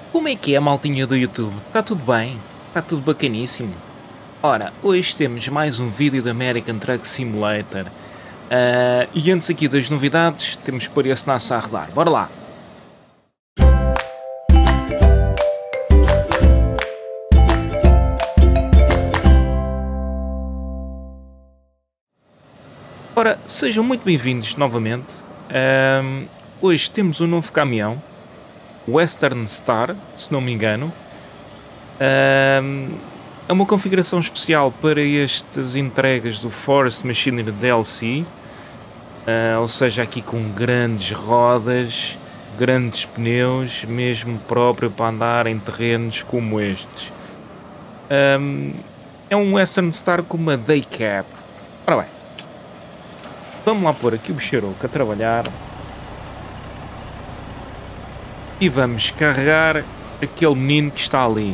Como é que é a maltinha do YouTube? Está tudo bem? Está tudo bacaníssimo? Ora, hoje temos mais um vídeo da American Truck Simulator. E antes aqui das novidades, temos que pôr esse NAS a rodar. Bora lá! Ora, sejam muito bem-vindos novamente. Hoje temos um novo caminhão, Western Star, se não me engano. É uma configuração especial para estas entregas do Forest Machinery DLC, ou seja, aqui com grandes rodas, grandes pneus, mesmo próprio para andar em terrenos como estes. É um Western Star com uma day cab. Ora bem, vamos lá pôr aqui o Bicharoco a trabalhar e vamos carregar aquele menino que está ali.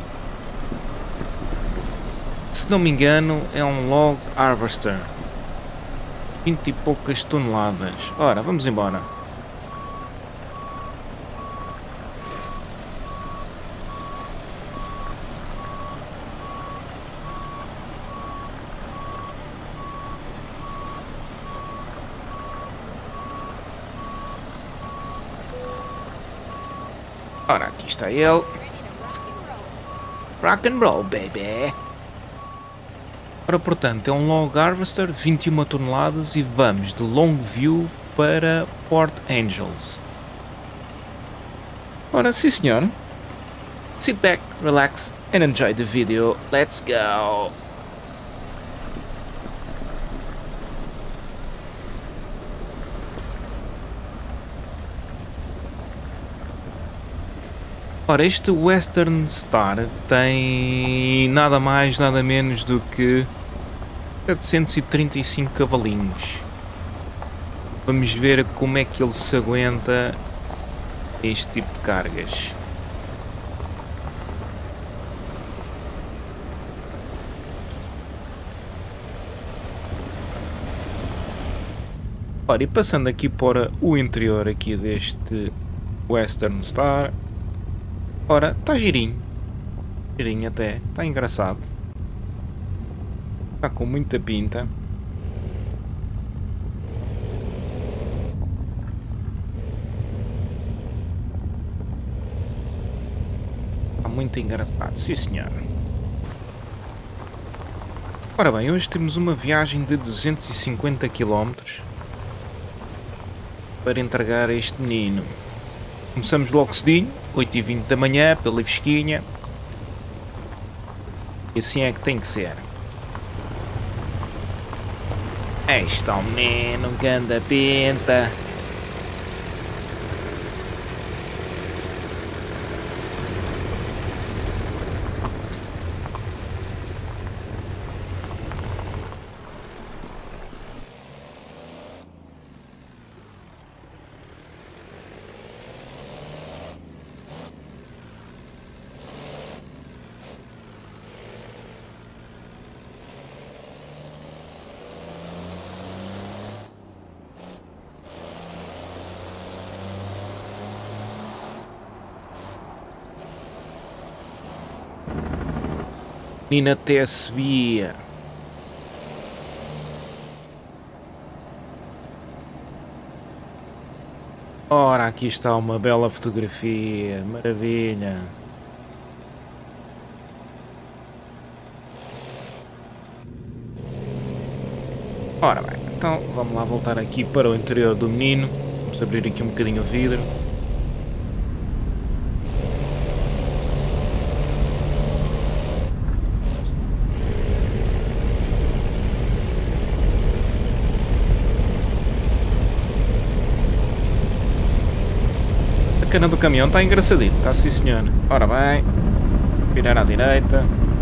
Se não me engano, é um log harvester, 20 e poucas toneladas. Ora, vamos embora. Ora, aqui está ele. Rock and roll, baby. Ora, portanto, é um log harvester, 21 toneladas e vamos de Longview para Port Angels. Ora, sim senhor. Sit back, relax and enjoy the video. Let's go! Ora, este Western Star tem nada mais, nada menos do que 735 cavalinhos. Vamos ver como é que ele se aguenta este tipo de cargas. Ora, e passando aqui para o interior aqui deste Western Star. Ora, está girinho. Girinho até, está engraçado. Está com muita pinta. Está muito engraçado, sim senhor. Ora bem, hoje temos uma viagem de 250 km para entregar este menino. Começamos logo cedinho, 8h20 da manhã, pela Visquinha. E assim é que tem que ser. Aí está o menino, ganda pinta. Menino até subia. Ora, aqui está uma bela fotografia, maravilha. Ora bem, então vamos lá voltar aqui para o interior do menino. Vamos abrir aqui um bocadinho o vidro. A cana do caminhão está engraçadito, está sim senhor. Ora bem, virar à direita.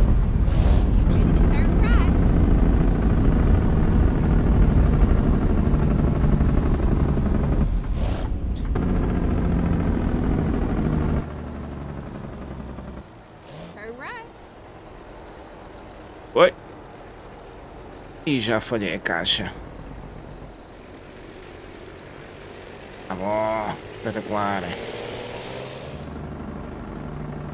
Oi. E já falhei a caixa. Tá bom, espetacular.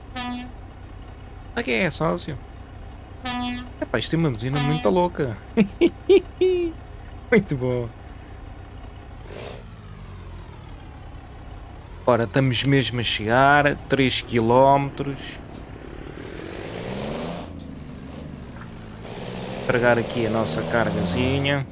Aqui é sócio. Epá, isto é uma buzina muito louca. Muito bom. Ora, estamos mesmo a chegar. 3 km. Carregar aqui a nossa cargazinha.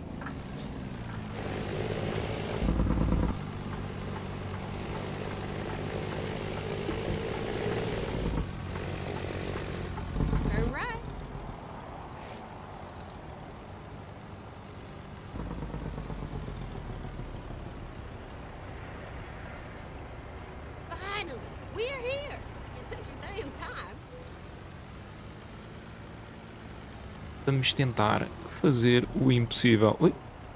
Vamos tentar fazer o impossível. Ui.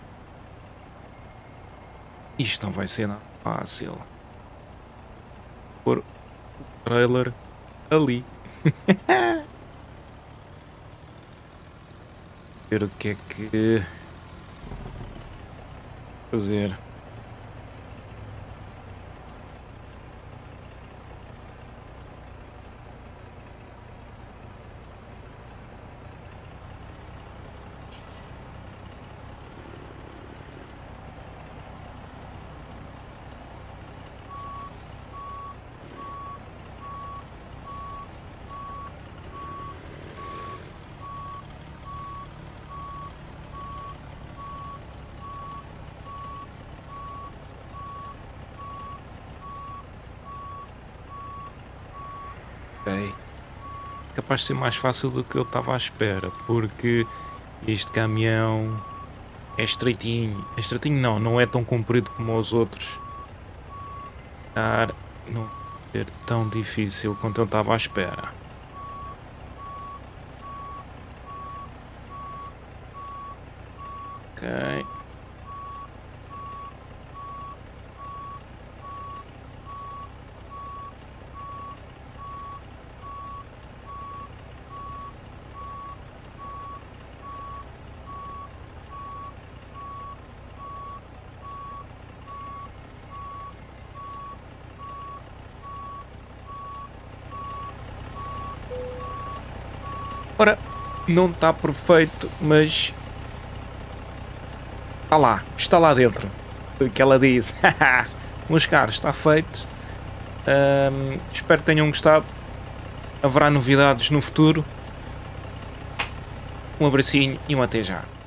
Isto não vai ser nada fácil. Pôr o trailer ali. Ver o que é que fazer. Ok. Capaz de ser mais fácil do que eu estava à espera, porque este caminhão é estreitinho. É estreitinho não, não é tão comprido como os outros. Não ser tão difícil quanto eu estava à espera. Ok. Ora, não está perfeito, mas está lá dentro. Foi o que ela disse. Meus caros, está feito. Espero que tenham gostado. Haverá novidades no futuro. Um abracinho e um até já.